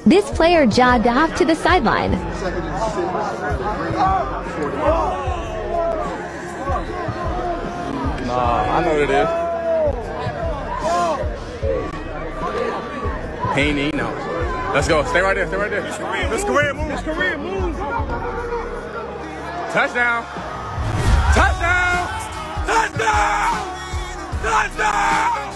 This player jogged off to the sideline. Nah, I know what it is. He ain't eating now. Let's go. Stay right there. Stay right there. Let's Korean move. Let's Korean move. Touchdown. Touchdown. Touchdown. Touchdown.